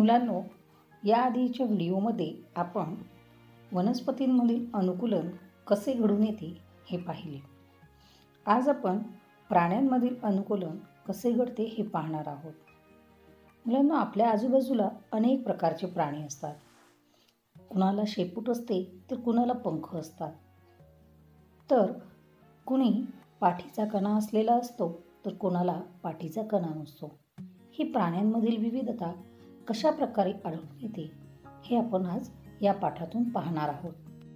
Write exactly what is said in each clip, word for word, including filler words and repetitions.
मुलांनो, या आधीच्या व्हिडिओमध्ये आपण वनस्पतींमधील अनुकूलन कसे घडून येते हे पाहिले. आज आपण प्राण्यांमधील अनुकूलन कसे घडते हे पाहणार आहोत. मुलांनो, आपल्या आजूबाजूला अनेक प्रकारचे प्राणी असतात. कुणाला शेपूट असते तर कुणाला पंख असतात, तर कुणी पाठीचा कणा असलेला असतो तर कोणाला पाठीचा कणा नसतो. ही प्राण्यांमधील विविधता कशा प्रकारे आढळून येते हे आपण आज या पाठातून पाहणार आहोत.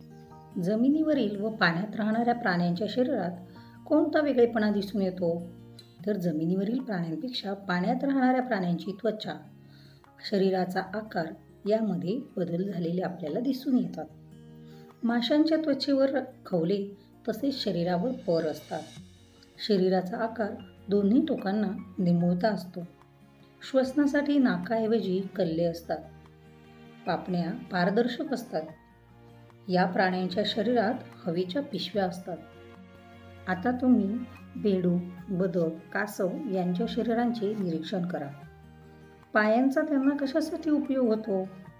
जमिनीवरील व पाण्यात राहणाऱ्या प्राण्यांच्या शरीरात कोणता वेगळेपणा दिसून येतो? तर जमिनीवरील प्राण्यांपेक्षा पाण्यात राहणाऱ्या प्राण्यांची त्वचा, शरीराचा आकार यामध्ये बदल झालेले आपल्याला दिसून येतात. माशांच्या त्वचेवर खवले तसेच शरीरावर पर असतात. शरीराचा आकार दोन्ही टोकांना निमुळता असतो. श्वसनासाठी नाकाऐवजी कल्ले असतात. पापण्या पारदर्शक असतात. या प्राण्यांच्या शरीरात हवेच्या पिशव्या असतात. आता तुम्ही बेडूक, बदक, कासव यांच्या शरीरांचे निरीक्षण करा. पायांचा त्यांना कशासाठी उपयोग होतो?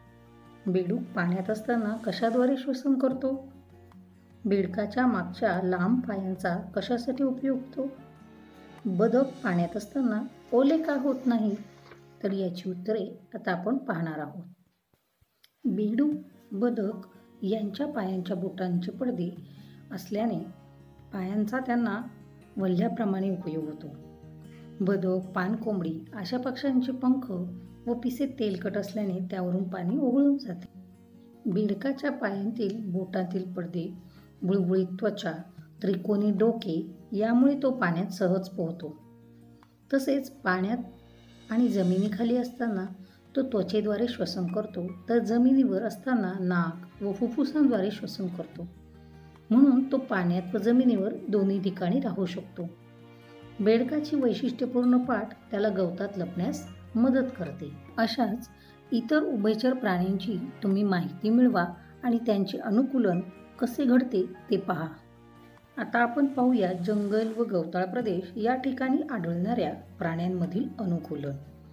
बेडूक पाण्यात असताना कशाद्वारे श्वसन करतो? बेडकाच्या मागच्या लांब पायांचा कशासाठी उपयोग होतो? बदक पाण्यात असताना ओले का होत नाही? तर याची उत्तरे आता आपण पाहणार आहोत. बेडूक, बदक यांच्या पायांच्या बोटांचे पडदे असल्याने पायांचा त्यांना वल्ह्याप्रमाणे उपयोग होतो. बदक, पाणकोंबडी अशा पक्ष्यांचे पंख व पिसे तेलकट असल्याने त्यावरून पाणी ओघळून जाते. बेडकाच्या पायांतील बोटांतील पडदे, बुळबुळीत त्वचा, त्रिकोणी डोके यामुळे तो पाण्यात सहज पोहतो. तसेच पाण्यात आणि जमिनीखाली असताना तो त्वचेद्वारे श्वसन करतो, तर जमिनीवर असताना नाक व फुफ्फुसांद्वारे श्वसन करतो. म्हणून तो पाण्यात व जमिनीवर दोन्ही ठिकाणी राहू शकतो. बेडकाची वैशिष्ट्यपूर्ण पाठ त्याला गवतात लपण्यास मदत करते. अशाच इतर उभयचर प्राण्यांची तुम्ही माहिती मिळवा आणि त्यांचे अनुकूलन कसे घडते ते पहा. आता आपण पाहूया जंगल व गवताळ प्रदेश या ठिकाणी आढळणाऱ्या प्राण्यांमधील अनुकूलन.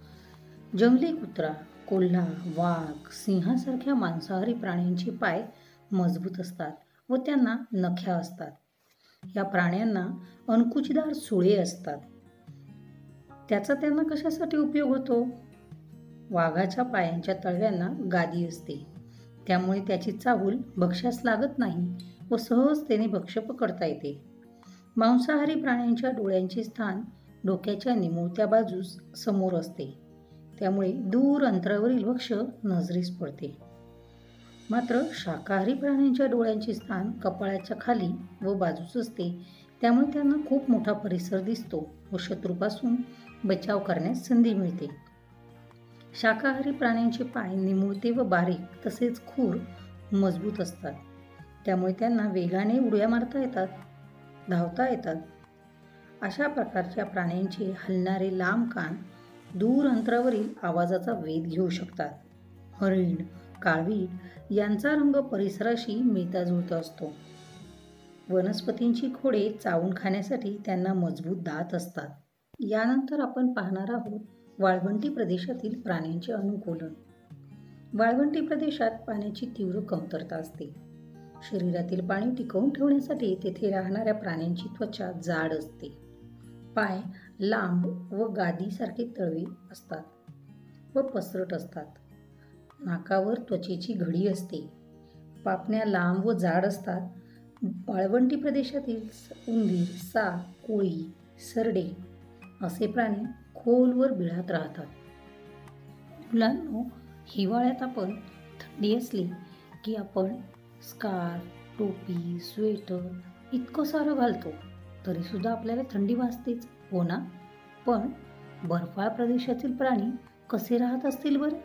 जंगली कुत्रा, कोल्हा, वाघ, सिंहासारख्या मांसाहारी प्राण्यांचे पाय मजबूत असतात व त्यांना नख्या असतात. या प्राण्यांना अंकुचीदार सुळे असतात. त्याचा त्यांना कशासाठी उपयोग होतो? वाघाच्या पायांच्या तळव्यांना गादी असते, त्यामुळे त्याची चाहूल भक्ष्यास लागत नाही व सहजतेने भक्ष्य पकडता येते. मांसाहारी प्राण्यांच्या डोळ्यांचे स्थान डोक्याच्या निमुळत्या बाजूस समोर असते, त्यामुळे दूर अंतरावरील भक्ष्य नजरेस पडते. मात्र शाकाहारी प्राण्यांच्या डोळ्यांचे स्थान कपाळाच्या खाली व बाजूस असते, त्यामुळे त्यांना खूप मोठा परिसर दिसतो व शत्रूपासून बचाव करण्यास संधी मिळते. शाकाहारी प्राण्यांचे पाय निमुळते व बारीक तसेच खूर मजबूत असतात, त्यामुळे त्यांना वेगाने उड्या मारता येतात, धावता येतात. अशा प्रकारच्या प्राण्यांचे हलणारे लांब कान दूर अंतरावरील आवाजाचा वेध घेऊ शकतात. हरिण, काळवीट यांचा रंग परिसराशी मिळता जुळता असतो. वनस्पतींची खोडे चावून खाण्यासाठी त्यांना मजबूत दात असतात. यानंतर आपण पाहणार आहोत वाळवंटी प्रदेशातील प्राण्यांचे अनुकूलन. वाळवंटी प्रदेशात पाण्याची तीव्र कमतरता असते. शरीरातील पाणी टिकवून ठेवण्यासाठी तेथे राहणाऱ्या प्राण्यांची त्वचा जाड असते. पाय लांब व गादीसारखे तळवे असतात व पसरट असतात. नाकावर त्वचेची घडी असते. पापण्या लांब व जाड असतात. वाळवंटी प्रदेशातील उंदीर, साप, कोळी, सरडे असे प्राणी खोलवर बिळात राहतात. मुलांनो, हिवाळ्यात आपण थंडी असली की आपण स्कार्फ, टोपी, स्वेटर इतकं सारं घालतो, तरी सुद्धा आपल्याला थंडी वाजतेच, हो ना? पण बर्फाळ प्रदेशातील प्राणी कसे राहत असतील बरं?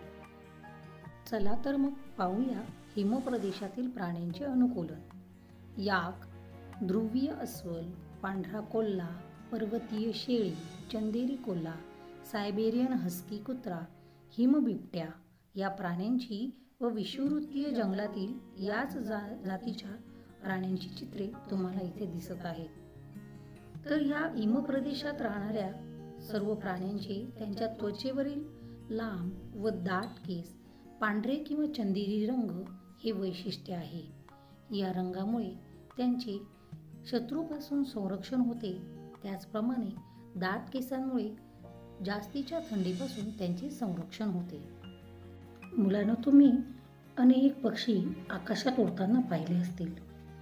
चला तर मग पाहूया हिमप्रदेशातील प्राण्यांचे अनुकूलन. याक, ध्रुवीय अस्वल, पांढरा कोल्हा, पर्वतीय शेळी, चंदेरी कोल्हा, सायबेरियन हस्की कुत्रा, हिमबिबट्या या प्राण्यांची व विषुववृत्तीय जंगलातील याच जा जातीच्या प्राण्यांची चित्रे तुम्हाला इथे दिसत आहेत. तर या हिमप्रदेशात राहणाऱ्या सर्व प्राण्यांचे त्यांच्या त्वचेवरील लांब व दाट केस, पांढरे किंवा चंदेरी रंग हे वैशिष्ट्य आहे. या रंगामुळे त्यांचे शत्रूपासून संरक्षण होते. त्याचप्रमाणे दाट केसांमुळे जास्तीच्या थंडीपासून त्यांचे संरक्षण होते. मुलांनो, तुम्ही अनेक पक्षी आकाशात उडताना पाहिले असतील,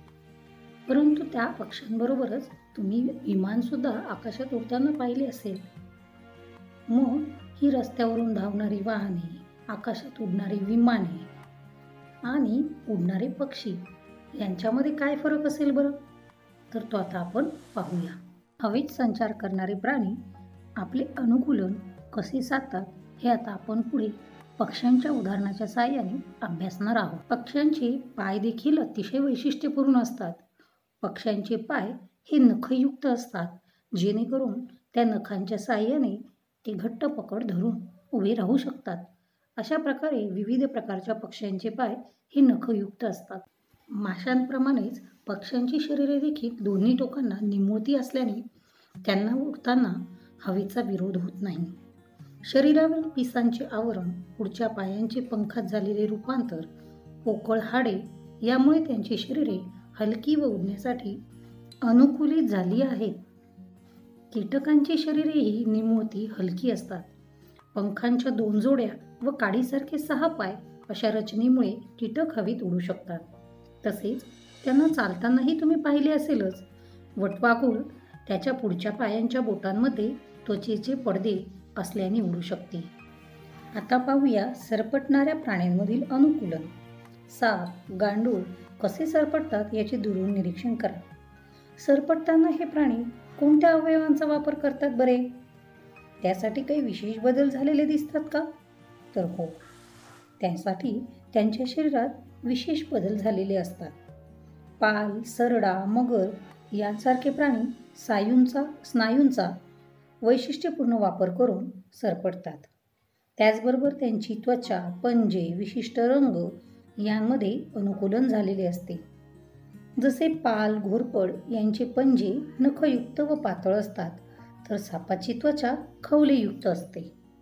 परंतु त्या पक्ष्यांबरोबरच तुम्ही विमानसुद्धा आकाशात उडताना पाहिले असेल. मग ही रस्त्यावरून धावणारी वाहने, आकाशात उडणारी विमाने आणि उडणारे पक्षी यांच्यामध्ये काय फरक असेल बरं? तर तो आता आपण पाहूया. हवेत संचार करणारे प्राणी आपले अनुकूलन कसे साधतात हे आता आपण पुढे पक्ष्यांच्या उदाहरणाच्या साहाय्याने अभ्यासणार आहोत. पक्ष्यांचे पाय देखील अतिशय वैशिष्ट्यपूर्ण असतात. पक्ष्यांचे पाय हे नखयुक्त असतात, जेणेकरून त्या नखांच्या साहाय्याने ते घट्ट पकड धरून उभे राहू शकतात. अशा प्रकारे विविध प्रकारच्या पक्ष्यांचे पाय हे नखयुक्त असतात. माशांप्रमाणेच पक्ष्यांची शरीरे देखील दोन्ही टोकांना निमुळती असल्याने त्यांना उडताना हवेचा विरोध होत नाही. शरीरावरील पिसांचे आवरण, पुढच्या पायांचे पंखात झालेले रूपांतर, पोकळ हाडे यामुळे त्यांची शरीरे हलकी व उडण्यासाठी अनुकूलित झाली आहेत. कीटकांची शरीरेही निमुळती हलकी असतात. पंखांच्या दोन जोड्या व काडीसारखे सहा पाय अशा रचनेमुळे कीटक हवेत उडू शकतात. तसेच त्यांना चालतानाही तुम्ही पाहिले असेलच. वटवाघूळ त्याच्या पुढच्या पायांच्या बोटांमध्ये त्वचेचे पडदे असल्याने उडू शकते. आता पाहूया सरपटणाऱ्या प्राण्यांमधील अनुकूलन. साप, गांडूळ कसे सरपटतात याचे दुरून निरीक्षण करा. सरपटताना हे प्राणी कोणत्या अवयवांचा वापर करतात बरे? त्यासाठी काही विशेष बदल झालेले दिसतात का? तर हो, त्यासाठी त्यांच्या शरीरात विशेष बदल झालेले असतात. पाल, सरडा, मगर यांसारखे प्राणी स्नायूंचा स्नायूंचा वैशिष्ट्यपूर्ण वापर करून सरपटतात. त्याचबरोबर त्यांची त्वचा, पंजे, विशिष्ट रंग यांमध्ये अनुकूलन झालेले असते. जसे पाल, घोरपड यांचे पंजे नखयुक्त व पातळ असतात, तर सापाची त्वचा खवलेयुक्त असते.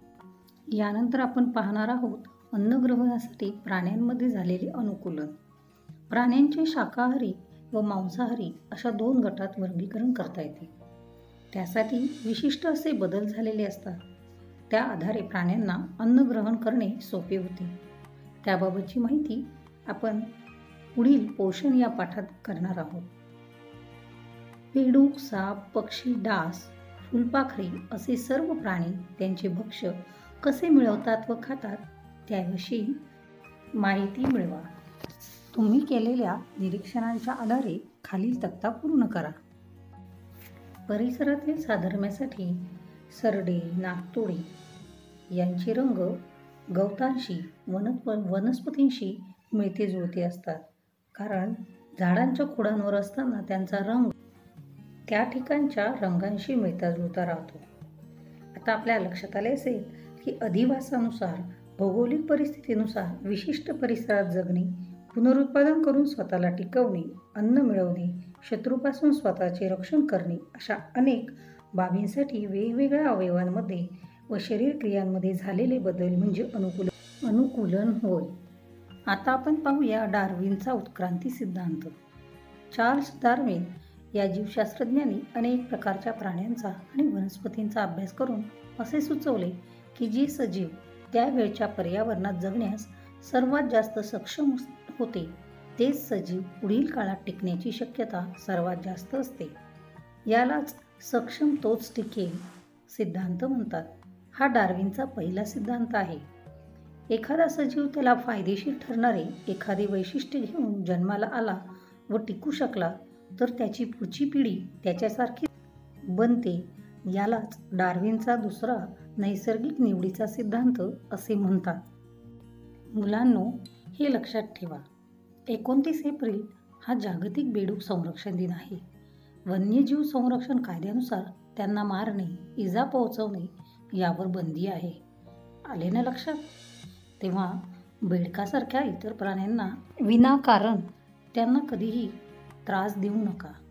यानंतर आपण पाहणार आहोत अन्नग्रहणासाठी प्राण्यांमध्ये झालेले अनुकूलन. प्राण्यांचे शाकाहारी व मांसाहारी अशा दोन गटात वर्गीकरण करता येते. त्यासाठी विशिष्ट असे बदल झालेले असतात. त्या आधारे प्राण्यांना अन्न ग्रहण करणे सोपे होते. त्याबाबतची माहिती आपण पुढील पोषण या पाठात करणार आहोत. बेडूक, साप, पक्षी, डास, फुलपाखरे असे सर्व प्राणी त्यांचे भक्ष्य कसे मिळवतात व खातात त्याविषयी माहिती मिळवा. तुम्ही केलेल्या निरीक्षणांच्या आधारे खालील तक्ता पूर्ण करा. परिसरातील साधर्म्यासाठी सरडे, नाकतोडे यांचे रंग गवतांशी वनस्प वनस्पतींशी मिळते जुळते असतात, कारण झाडांच्या खोडांवर असताना त्यांचा रंग त्या ठिकाणच्या रंगांशी मिळता जुळता राहतो. आता आपल्या लक्षात आले असेल की अधिवासानुसार, भौगोलिक परिस्थितीनुसार विशिष्ट परिसरात जगणे, पुनरुत्पादन करून स्वतःला टिकवणे, अन्न मिळवणे, शत्रूपासून स्वतःचे रक्षण करणे अशा अनेक बाबींसाठी वेगवेगळ्या अवयवांमध्ये व शरीर क्रियांमध्ये झालेले बदल म्हणजे अनुकूलन अनुकूलन होय. आता आपण पाहूया डार्विनचा उत्क्रांती सिद्धांत. चार्ल्स डार्विन या जीवशास्त्रज्ञांनी अनेक प्रकारच्या प्राण्यांचा आणि वनस्पतींचा अभ्यास करून असे सुचवले की जे सजीव त्यावेळच्या पर्यावरणात जगण्यास सर्वात जास्त सक्षम होते तेच सजीव पुढील काळात टिकण्याची शक्यता सर्वात जास्त असते. यालाच सक्षम तोच टिकेल सिद्धांत म्हणतात. हा डार्विनचा पहिला सिद्धांत आहे. एखादा सजीव त्याला फायदेशीर ठरणारे एखादे वैशिष्ट्य घेऊन जन्माला आला व टिकू शकला तर त्याची पुढची पिढी त्याच्यासारखी बनते. यालाच डार्विनचा दुसरा नैसर्गिक निवडीचा सिद्धांत असे म्हणतात. मुलांनो, हे लक्षात ठेवा, एकोणतीस एप्रिल हा जागतिक बेडूक संरक्षण दिन आहे. वन्यजीव संरक्षण कायद्यानुसार त्यांना मारणे, इजा पोहोचवणे यावर बंदी आहे. आले ना लक्षात? तेव्हा बेडकासारख्या इतर प्राण्यांना विनाकारण त्यांना कधीही त्रास देऊ नका.